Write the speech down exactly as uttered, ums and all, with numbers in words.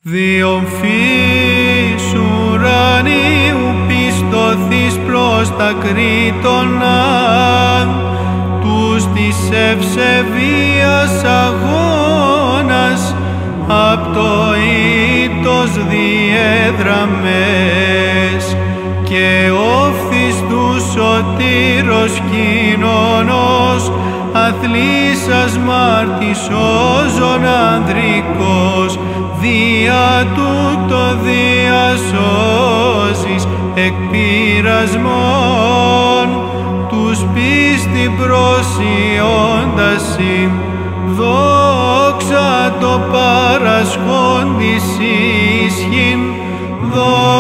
Διομφής ουρανίου πιστωθείς προς τα κρήτωνα, τους της ευσεβίας αγώνας, απ' το ήτος διέδραμες, και όφθης του σωτήρος κοινωνός, αθλήσας μάρτης όζων ανδρικός, δια τούτο διασώζεις εκ πειρασμών, τους πίστη προσιώντασι, δόξα το παρασχόντις ίσχυν, δόξα